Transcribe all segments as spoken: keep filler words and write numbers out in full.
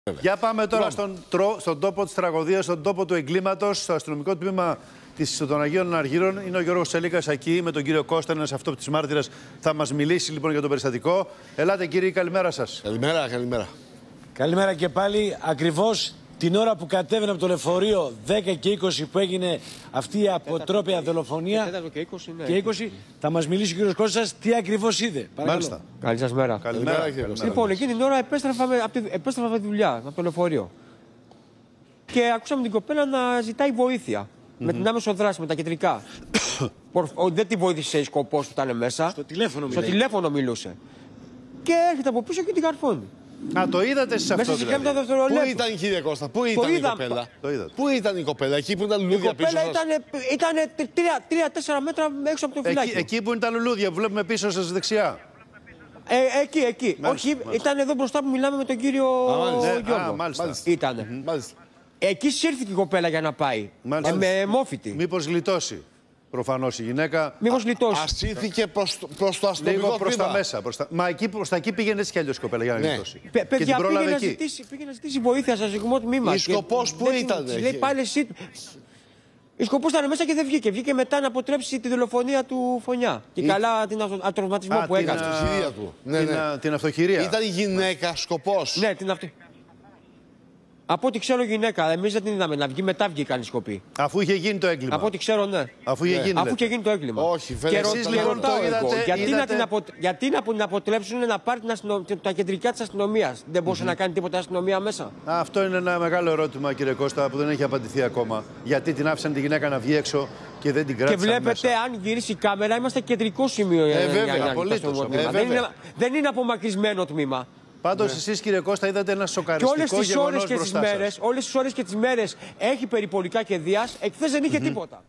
Για πάμε τώρα στον, τρο, στον τόπο της τραγωδίας, στον τόπο του εγκλήματος, στο αστυνομικό τμήμα των Αγίων Αργύρων. Είναι ο Γιώργος Τσελίκας εκεί με τον κύριο Κώστα, ένας αυτόπτης μάρτυρας. Θα μας μιλήσει λοιπόν για το περιστατικό. Ελάτε κύριε, καλημέρα σας. Καλημέρα, καλημέρα. Καλημέρα και πάλι. Ακριβώς την ώρα που κατέβαινε από το λεωφορείο δέκα και είκοσι που έγινε αυτή η αποτρόπαια δολοφονία και είκοσι, ναι. και είκοσι, θα μας μιλήσει ο κύριος Κώστας τι ακριβώς είδε. Μάλιστα. Καλή σας μέρα. Καλημέρα, Καλημέρα κύριε Κώστα. Λοιπόν, εκείνη την ώρα επέστρεφα με, από τη, επέστρεφα με τη δουλειά, από το λεωφορείο. Και ακούσαμε την κοπέλα να ζητάει βοήθεια. Mm-hmm. Με την άμεσο δράση, με τα κεντρικά. Δεν τη βοήθησε η σκοπός που ήταν μέσα. Στο τηλέφωνο Στο μιλάει. τηλέφωνο μιλούσε. Και έρχεται από πίσω και την καρφώνει. Α, το είδατε εσείς αυτό Μέσα σε δηλαδή. κάμερα Πού δευτερολέπτου. ήταν, κύριε Κώστα, πού ήταν η είδα. κοπέλα. Το είδατε. Πού ήταν η κοπέλα, εκεί που ήταν Η λουλούδια πίσω κοπέλα σας. ήταν τρία τέσσερα μέτρα έξω από το φυλάκι. Εκεί, εκεί που είναι τα λουλούδια που βλέπουμε πίσω σας δεξιά. Ε, εκεί, εκεί. Μάλιστα, Όχι, μάλιστα. ήταν εδώ μπροστά που μιλάμε με τον κύριο μάλιστα. Ναι, Γιώργο. α, μάλιστα. Ήτανε. Μμ, Μάλιστα. Εκεί σύρθηκε η κοπέλα για να πάει. Μάλιστα. Ε, με μόφητη. Μήπως γλιτώσει. Προφανώς η γυναίκα. Μήπως λιτώσει. Ασύρθηκε προς, το- προς το αστυνομικό Λίγο προς τα τμήμα. μέσα. Προς τα... Μα εκεί, προς τα εκεί πήγαινε έτσι κι αλλιώς η κοπέλα για να Ναι. γλιτώσει. Παι- Και την Παιδιά, πήγε πρόλαβε να, εκεί. ζητήσει, πήγε να ζητήσει βοήθεια σε αστυνομικό τμήμα. Η και σκοπός πού δεν την- ήταν, της έχει- λέει πάλι εσύ. Η σκοπός ήταν μέσα και δεν βγήκε. Βγήκε μετά να αποτρέψει τη δολοφονία του Φωνιά. Και καλά την αυτο- ατραυματισμό Α, που την, έκανε. α, Αυτοχειρία του. Ναι, την, ναι. α, την αυτοχειρία. Ήταν η γυναίκα σκοπός. Ναι, την αυτή. Από ό,τι ξέρω γυναίκα, εμείς δεν την είδαμε να βγει, μετά βγήκαν οι σκοποί. Αφού είχε γίνει το έγκλημα. Από ό,τι ξέρω, ναι. Αφού είχε γίνει. Αφού λέτε. και γίνει το έγκλημα. Όχι, και βέβαια. ρω- Εσείς και λοιπόν ρωτάω το εγώ, είδατε- γιατί, είδατε- να την απο... γιατί να την αποτρέψουν να πάρει την αστυνο... τα κεντρικά της αστυνομίας. Δεν μπορούσε να κάνει τίποτα αστυνομία μέσα. Α, αυτό είναι ένα μεγάλο ερώτημα, κύριε Κώστα, που δεν έχει απαντηθεί ακόμα. Γιατί την άφησαν τη γυναίκα να βγει έξω και δεν την Και κράτησαν βλέπετε, μέσα. αν γυρίσει η κάμερα, είμαστε κεντρικό σημείο. Ε, για- βέβαια, για- για- απολύτως, στο τμήμα. απολύτως. δεν, βέβαια. είναι, δεν είναι απομακρυσμένο τμήμα. Πάντως, εσείς, κύριε Κώστα, είδατε ένα Και σοκαριστικό όλες τις ώρες γεγονός και τις μπροστά σας. μέρες, όλες τις ώρες και τις μέρες έχει περιπολικά και δίας, εχθές δεν είχε τίποτα.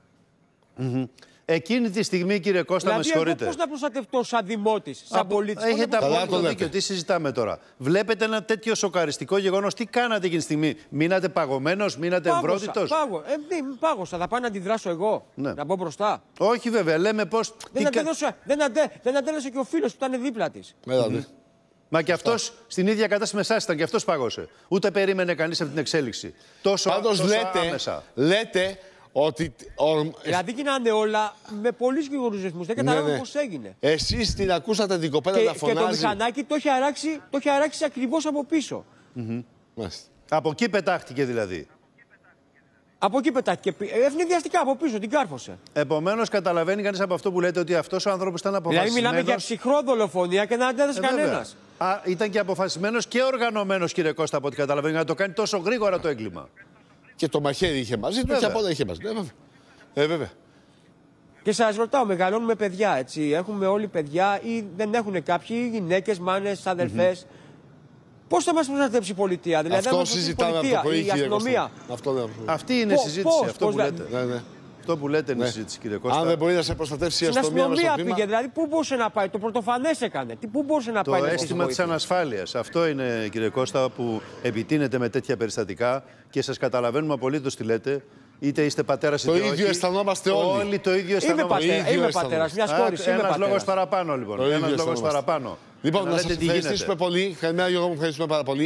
Εκείνη τη στιγμή, κύριε Κώστα, με Δηλαδή, εγώ συγχωρείτε. πώς να προστατευτώ σαν δημότης, σαν Απο- πολίτης. πώς να Έχετε Καλά απόλυτο το λέτε. δίκιο. Τι συζητάμε τώρα. Βλέπετε ένα τέτοιο σοκαριστικό γεγονός. Τι κάνατε εκείνη τη στιγμή. Μείνατε παγωμένος, μείνατε Πάγωσα, εμβρότητος. πάγω. Ε, ναι, πάγωσα. Θα πάω να αντιδράσω εγώ. Ναι. Να μπω μπροστά. Όχι, βέβαια. Λέμε πώς. Δεν, τι κα- αντέδωσε, δεν, αντε, δεν αντέδωσε και ο φίλος που ήταν δίπλα της. Έλατε. Μα και αυτός στην ίδια κατάσταση με εσάς ήταν και αυτός πάγωσε. Ούτε περίμενε κανείς από την εξέλιξη. Τόσο, Πάντως τόσο λέτε, άμεσα. λέτε ότι... ο- Δηλαδή γίνανε όλα με πολύ γρήγορους ρυθμούς. Δεν καταλάβαμε ναι, ναι. πώς έγινε. Εσείς την ακούσατε την κοπέλα Και, να και το φωνάζει. μηχανάκι το έχει αράξει, το έχει αράξει ακριβώς από πίσω. Μάλιστα. Από εκεί πετάχτηκε δηλαδή. Από εκεί πετάχτηκε. Ευνηδιαστικά από πίσω, την κάρφωσε. Επομένως, καταλαβαίνει κανείς από αυτό που λέτε ότι αυτός ο άνθρωπος ήταν Δηλαδή αποφασισμένος. μιλάμε για ψυχρό δολοφονία και να αντέδωσε Ε, βέβαια. κανένας. Α, ήταν και αποφασισμένος και οργανωμένος, κύριε Κώστα, από ό,τι καταλαβαίνω, να το κάνει τόσο γρήγορα το έγκλημα. Και το μαχαίρι είχε μαζί του Βέβαια. και από όλα είχε μαζί. Ε, βέβαια. Ε, βέβαια. Και σας ρωτάω, μεγαλώνουμε παιδιά, έτσι. Έχουμε όλοι παιδιά ή δεν έχουν κάποιοι, γυναίκες, μάνες, αδελφές. Πώς θα μας προστατεύσει η πολιτεία, δηλαδή Αυτό θα μας προστατεύσει η συζητάμε από το πολιτεία, πρωί, η κύριε αστυνομία. Κώστα. Αυτό δεν Αυτή είναι η Πώς, συζήτηση, πώς, αυτό πώς, που δηλαδή. λέτε. Ναι, ναι. Αυτό που λέτε είναι η Ναι. συζήτηση, κύριε Κώστα. Αν δεν μπορεί να σε προστατεύσει η Στην αστυνομία μέσα στο αστυνομία τμήμα. πήγε, δηλαδή πού μπορούσε να πάει, το πρωτοφανές έκανε. Τι, πού μπορούσε να Το πάει να αίσθημα ζητήσει της βοήθεια. ανασφάλειας. Αυτό είναι, κύριε Κώστα, που επιτείνεται με τέτοια περιστατικά και σας καταλαβαίνουμε απολύτως τι λέτε. Είτε είστε πατέρας Το είτε ίδιο όχι. αισθανόμαστε όλοι. Όλοι το ίδιο Είμαι, αισθανόμαστε. πατέρα, ίδιο είμαι αισθανόμαστε. πατέρας μιας κόρης, είμαι Ένας λόγος πατέρας. παραπάνω, λοιπόν. Το ίδιο Ένας λόγος αισθανόμαστε. παραπάνω. Λοιπόν, Να να λέτε σας τι γίνεται. ευχαριστήσουμε πολύ. Καλημέρα, Γιώργο μου, ευχαριστούμε πάρα πολύ.